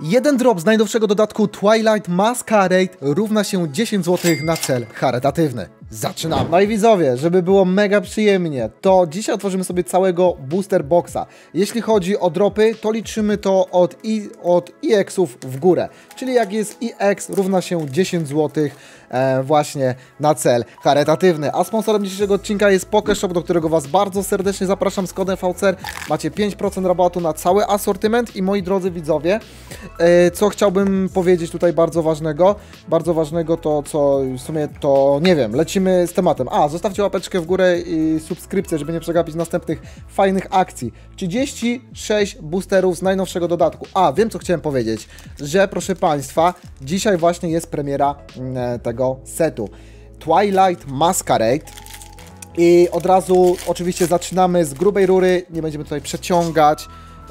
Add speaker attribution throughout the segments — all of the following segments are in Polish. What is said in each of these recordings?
Speaker 1: Jeden drop z najnowszego dodatku Twilight Masquerade równa się 10 zł na cel charytatywny. Zaczynamy! No i widzowie, żeby było mega przyjemnie, to dzisiaj otworzymy sobie całego booster boxa. Jeśli chodzi o dropy, to liczymy to od EX-ów w górę. Czyli jak jest EX, równa się 10 zł właśnie na cel charytatywny. A sponsorem dzisiejszego odcinka jest PokéShop, do którego Was bardzo serdecznie zapraszam z kodem VCR. Macie 5% rabatu na cały asortyment i moi drodzy widzowie, co chciałbym powiedzieć tutaj bardzo ważnego to, co w sumie to nie wiem, lecimy z tematem. Zostawcie łapeczkę w górę i subskrypcję, żeby nie przegapić następnych fajnych akcji. 36 boosterów z najnowszego dodatku. Wiem, co chciałem powiedzieć, że proszę Państwa, dzisiaj właśnie jest premiera tego setu. Twilight Masquerade. I od razu oczywiście zaczynamy z grubej rury, nie będziemy tutaj przeciągać.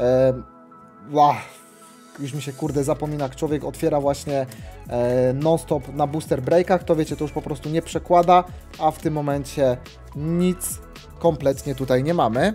Speaker 1: Już mi się kurde zapomina, jak człowiek otwiera właśnie non-stop na booster breakach, to wiecie, to już po prostu nie przekłada, a w tym momencie nic kompletnie tutaj nie mamy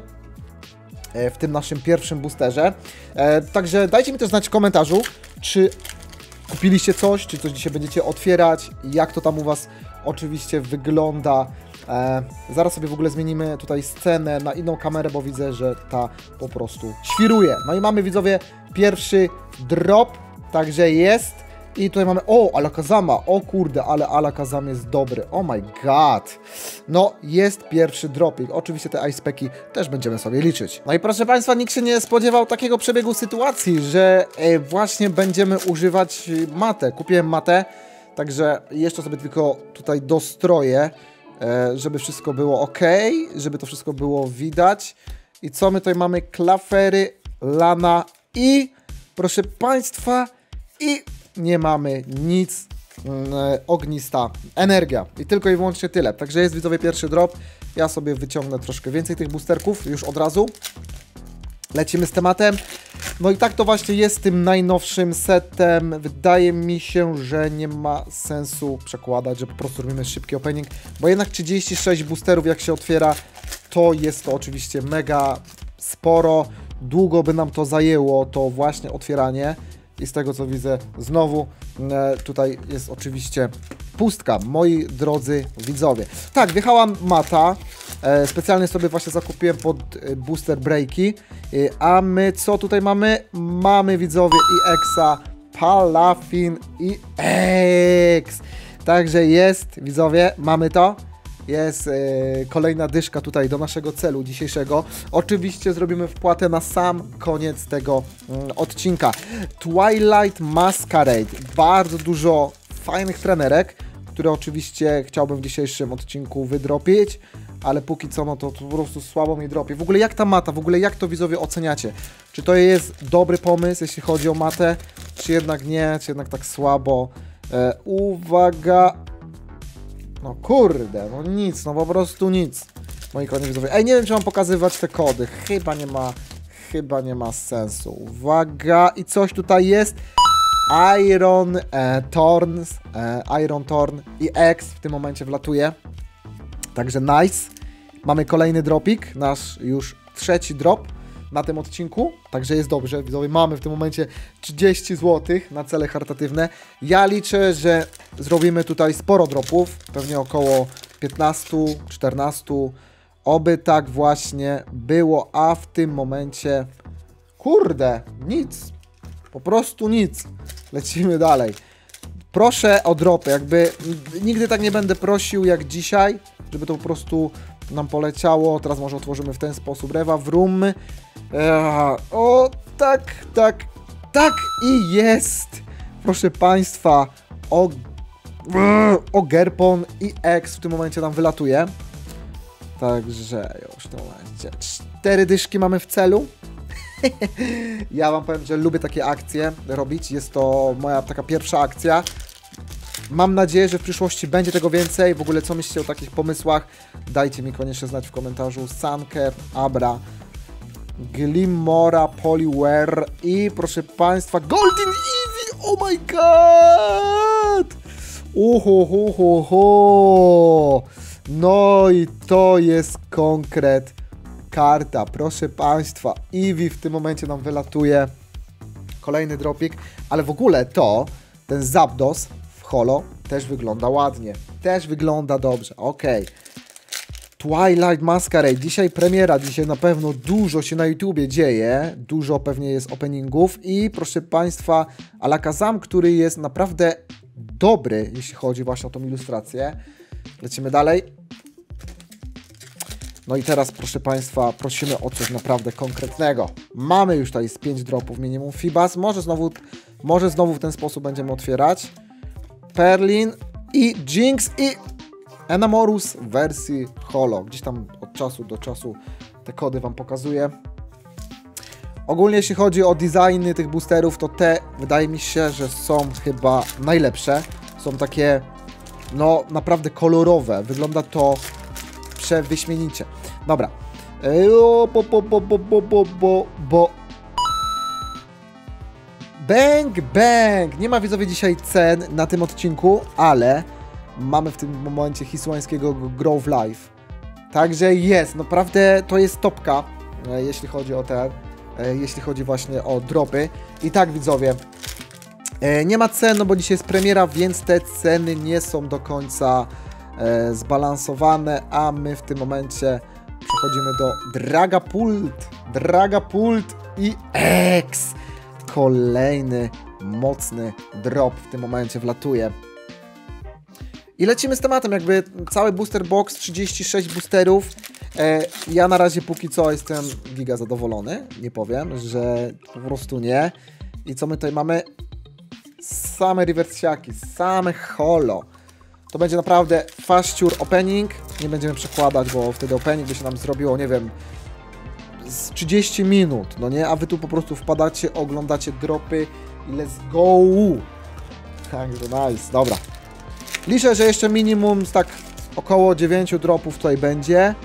Speaker 1: w tym naszym pierwszym boosterze. Także dajcie mi też znać w komentarzu, czy kupiliście coś, czy coś dzisiaj będziecie otwierać, jak to tam u Was oczywiście wygląda. Zaraz sobie w ogóle zmienimy tutaj scenę na inną kamerę, bo widzę, że ta po prostu świruje. No i mamy, widzowie, pierwszy drop, także jest. I tutaj mamy, Alakazama, o kurde, ale Alakazam jest dobry, oh my god. No, jest pierwszy dropik, oczywiście te ice packi też będziemy sobie liczyć. No i proszę Państwa, nikt się nie spodziewał takiego przebiegu sytuacji, że właśnie będziemy używać matę. Kupiłem matę, także jeszcze sobie tylko tutaj dostroję, żeby wszystko było ok, żeby to wszystko było widać. I co my tutaj mamy? Klafery, Lana i proszę Państwa, i nie mamy nic, ognista energia. I tylko i wyłącznie tyle. Także jest, widzowie, pierwszy drop. Ja sobie wyciągnę troszkę więcej tych boosterków już od razu. Lecimy z tematem. No i tak to właśnie jest z tym najnowszym setem. Wydaje mi się, że nie ma sensu przekładać, że po prostu robimy szybki opening, bo jednak 36 boosterów jak się otwiera, to jest to oczywiście mega sporo. Długo by nam to zajęło, to właśnie otwieranie. I z tego co widzę, znowu tutaj jest oczywiście pustka, moi drodzy widzowie. Tak, wjechała mata, specjalnie sobie właśnie zakupiłem pod booster breaki, a my co tutaj mamy? Mamy, widzowie, i Exa, Palafin i X. Także jest, widzowie, mamy to. Jest kolejna dyszka tutaj do naszego celu dzisiejszego. Oczywiście zrobimy wpłatę na sam koniec tego odcinka. Twilight Masquerade. Bardzo dużo fajnych trenerek, które oczywiście chciałbym w dzisiejszym odcinku wydropić, ale póki co, no to po prostu słabo mi dropi. W ogóle jak ta mata, w ogóle jak to widzowie oceniacie? Czy to jest dobry pomysł, jeśli chodzi o matę, czy jednak nie, czy jednak tak słabo? Uwaga! No kurde, no nic, no po prostu nic. Moi kochani widzowie. Nie wiem, czy mam pokazywać te kody. Chyba nie ma sensu. Uwaga, i coś tutaj jest. Iron Thorn i X w tym momencie wlatuje. Także nice. Mamy kolejny dropik, nasz już trzeci drop na tym odcinku, także jest dobrze, widzowie, mamy w tym momencie 30 zł na cele charytatywne. Ja liczę, że zrobimy tutaj sporo dropów, pewnie około 15-14, oby tak właśnie było, a w tym momencie, kurde, nic, po prostu nic, lecimy dalej. Proszę o dropy, jakby nigdy tak nie będę prosił jak dzisiaj, żeby to po prostu nam poleciało. Teraz może otworzymy w ten sposób. Rewa Vroom. O, tak i jest. Proszę Państwa, Ogerpon i X w tym momencie nam wylatuje. Także już w tym momencie 4 dyszki mamy w celu. Ja Wam powiem, że lubię takie akcje robić. Jest to moja taka pierwsza akcja. Mam nadzieję, że w przyszłości będzie tego więcej. W ogóle co myślicie o takich pomysłach? Dajcie mi koniecznie znać w komentarzu. Sunker, Abra, Glimmora, Poliware i proszę Państwa Golden Eevee! Oh my god! No i to jest konkret karta. Proszę Państwa, Eevee w tym momencie nam wylatuje. kolejny dropik, ale w ogóle ten Zapdos w holo też wygląda ładnie, też wygląda dobrze, okej. Twilight Masquerade, dzisiaj premiera, dzisiaj na pewno dużo się na YouTubie dzieje, dużo pewnie jest openingów i proszę Państwa, Alakazam, który jest naprawdę dobry, jeśli chodzi właśnie o tą ilustrację. Lecimy dalej. No i teraz, proszę Państwa, prosimy o coś naprawdę konkretnego. Mamy już tutaj z 5 dropów minimum Fibas, może znowu w ten sposób będziemy otwierać. Perlin i Jinx i Enamorus w wersji holo. Gdzieś tam od czasu do czasu te kody Wam pokazuję. Ogólnie jeśli chodzi o designy tych boosterów, to te wydaje mi się, że są chyba najlepsze. Są takie, no naprawdę kolorowe. Wygląda to przewyśmienicie. Dobra. Bang, bang! Nie ma, widzowie, dzisiaj cen na tym odcinku, ale mamy w tym momencie hiszpańskiego Grove Life. Także jest, naprawdę to jest topka, jeśli chodzi o jeśli chodzi właśnie o dropy. I tak, widzowie, nie ma cen, no bo dzisiaj jest premiera, więc te ceny nie są do końca zbalansowane, a my w tym momencie przechodzimy do Dragapult i X. Kolejny mocny drop w tym momencie wlatuje. I lecimy z tematem, jakby cały booster box, 36 boosterów. Ja na razie póki co jestem giga zadowolony, nie powiem, że po prostu nie. I co my tutaj mamy? Same rewersiaki, same holo. To będzie naprawdę faściur opening, nie będziemy przekładać, bo wtedy opening by się nam zrobiło, nie wiem, z 30 minut, no nie? A wy tu po prostu wpadacie, oglądacie dropy i let's go! Także nice, dobra. Liczę, że jeszcze minimum z tak około 9 dropów tutaj będzie.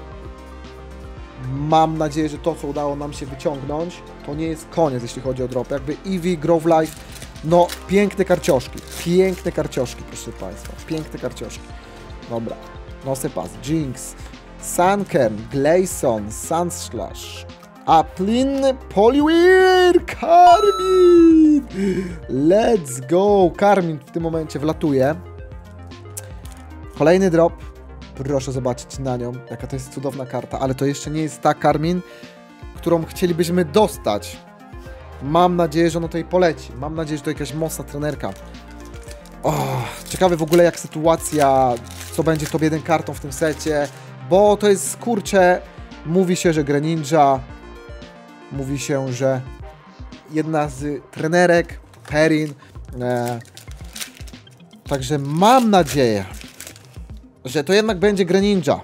Speaker 1: Mam nadzieję, że to, co udało nam się wyciągnąć, to nie jest koniec, jeśli chodzi o dropy. Jakby Eevee, Grove Life, no piękne karcioszki, proszę Państwa, piękne karcioszki. Dobra, Nosepass, Jinx, Sunkern, Glaceon, Sunslash, Applin, Poliwhirl, Carmine! Let's go! Carmine w tym momencie wlatuje. Kolejny drop. Proszę zobaczyć na nią, jaka to jest cudowna karta, ale to jeszcze nie jest ta Carmine, którą chcielibyśmy dostać. Mam nadzieję, że ona tutaj poleci. Mam nadzieję, że to jakaś mocna trenerka. Ciekawe w ogóle jak sytuacja, co będzie top 1 kartą w tym secie, bo to jest, kurczę, mówi się, że Greninja, mówi się, że jedna z trenerek, Perrin, także mam nadzieję, że to jednak będzie Greninja,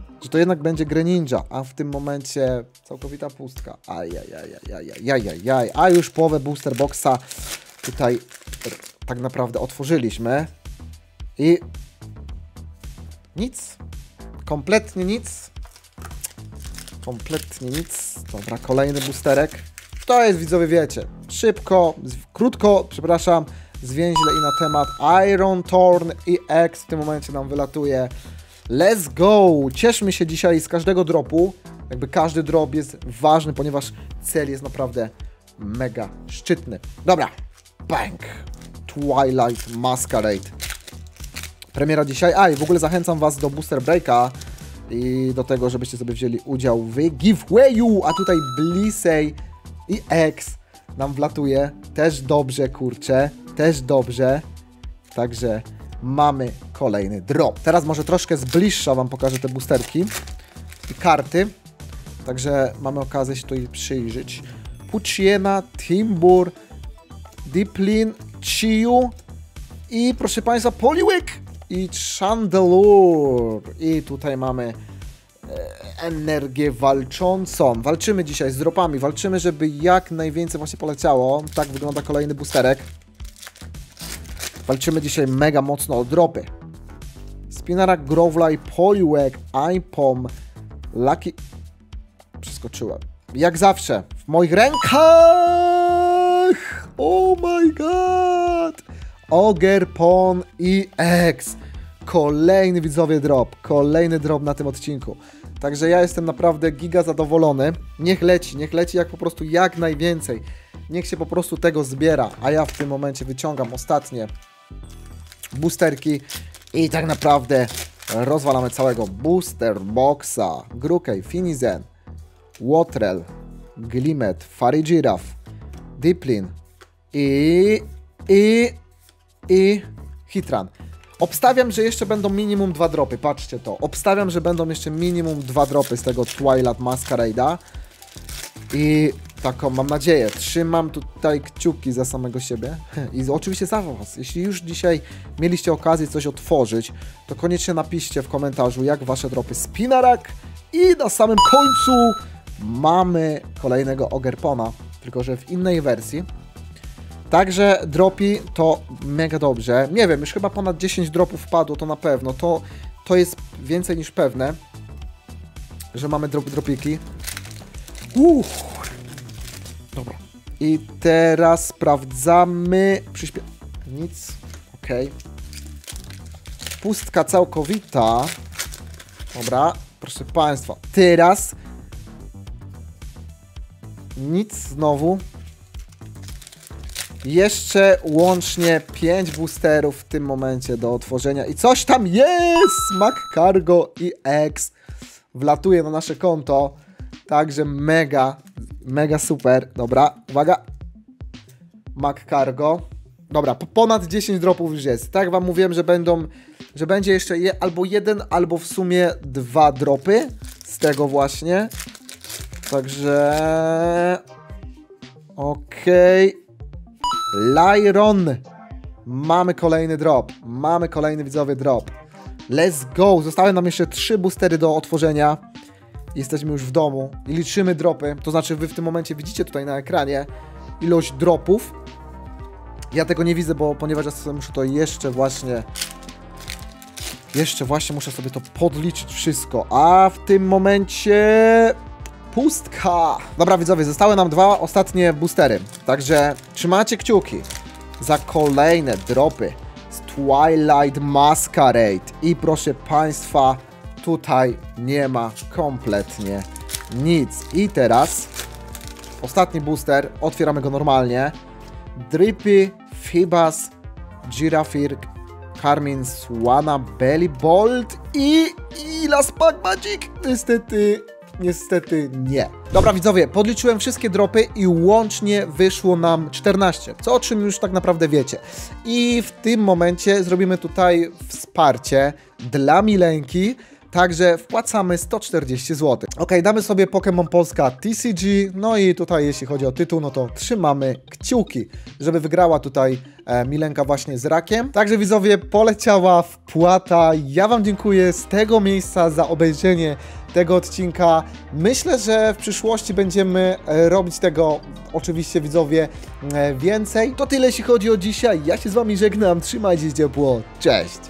Speaker 1: a w tym momencie całkowita pustka. Ajajajajajajajaj, a już połowę booster boxa tutaj tak naprawdę otworzyliśmy i nic, kompletnie nic. Dobra, kolejny boosterek. To jest, widzowie, wiecie, szybko, krótko, przepraszam, zwięźle i na temat. Iron Thorn i X w tym momencie nam wylatuje. Let's go! Cieszmy się dzisiaj z każdego dropu. Jakby każdy drop jest ważny, ponieważ cel jest naprawdę mega szczytny. Dobra, bang! Twilight Masquerade. Premiera dzisiaj. I w ogóle zachęcam Was do Booster Breaka i do tego, żebyście sobie wzięli udział w giveawayu. A tutaj Blissey i X nam wlatuje. Też dobrze, kurczę. Też dobrze. Także mamy kolejny drop. Teraz może troszkę z bliższa Wam pokażę te boosterki i karty. Także mamy okazję się tutaj przyjrzeć. Puchiena, Timbur, Dipplin, Chiyu i proszę Państwa Poliwhirl i Chandelure. I tutaj mamy energię walczącą. Walczymy dzisiaj z dropami. Walczymy, żeby jak najwięcej właśnie poleciało. Tak wygląda kolejny boosterek. Walczymy dzisiaj mega mocno o dropy. Spinara, Grovely, Poliwhirl, Aipom, Lucky... Przeskoczyłem. Jak zawsze, w moich rękach! Oh my god! Ogerpon i X. Kolejny, widzowie, drop. Kolejny drop na tym odcinku. Także ja jestem naprawdę giga zadowolony. Niech leci jak po prostu jak najwięcej. niech się po prostu tego zbiera, a ja w tym momencie wyciągam ostatnie boosterki i tak naprawdę rozwalamy całego booster boxa. Grookey, Finizen, Watrel, Glimet, Farigiraf, Dipplin i Hitran. Obstawiam, że jeszcze będą minimum 2 dropy, patrzcie to. Obstawiam, że będą jeszcze minimum 2 dropy z tego Twilight Masquerade'a. I taką mam nadzieję. Trzymam tutaj kciuki za samego siebie. I oczywiście za was. Jeśli już dzisiaj mieliście okazję coś otworzyć, to koniecznie napiszcie w komentarzu, jak wasze dropy Spinarak. I na samym końcu mamy kolejnego Ogerpona, tylko że w innej wersji. Także dropi to mega dobrze. Nie wiem, już chyba ponad 10 dropów wpadło, to na pewno. To jest więcej niż pewne, że mamy dropiki. Dobra. I teraz sprawdzamy. Nic. Ok. Pustka całkowita. Dobra, proszę Państwa. Teraz nic znowu. Jeszcze łącznie 5 boosterów w tym momencie do otworzenia. I coś tam jest! McCargo i X wlatuje na nasze konto. Także mega super. Dobra, uwaga. McCargo. Dobra, ponad 10 dropów już jest. Tak wam mówiłem, że będzie jeszcze albo jeden, albo w sumie 2 dropy z tego właśnie. Także... Okej. Lyron. Mamy kolejny drop. Mamy kolejny widzowy drop. Let's go. Zostały nam jeszcze 3 boostery do otworzenia. Jesteśmy już w domu i liczymy dropy. To znaczy wy w tym momencie widzicie tutaj na ekranie ilość dropów. Ja tego nie widzę, ponieważ ja sobie muszę to jeszcze właśnie muszę sobie to podliczyć wszystko. A w tym momencie pustka. Dobra widzowie, zostały nam 2 ostatnie boostery. Także trzymajcie kciuki za kolejne dropy z Twilight Masquerade. I proszę Państwa, tutaj nie ma kompletnie nic. I teraz ostatni booster, otwieramy go normalnie. Drippy, Fibas, Girafir, Carmine, Swana, Belly Bolt i Last Pack Magic. Niestety nie. Dobra widzowie, podliczyłem wszystkie dropy i łącznie wyszło nam 14, o czym już tak naprawdę wiecie. I w tym momencie zrobimy tutaj wsparcie dla Milenki. Także wpłacamy 140 zł. Ok, damy sobie Pokémon Polska TCG. No i tutaj jeśli chodzi o tytuł, no to trzymamy kciuki, żeby wygrała tutaj Milenka właśnie z rakiem. Także widzowie, poleciała wpłata. Ja wam dziękuję z tego miejsca za obejrzenie tego odcinka. Myślę, że w przyszłości będziemy robić tego oczywiście widzowie więcej. To tyle jeśli chodzi o dzisiaj. Ja się z wami żegnam. Trzymajcie się ciepło. Cześć!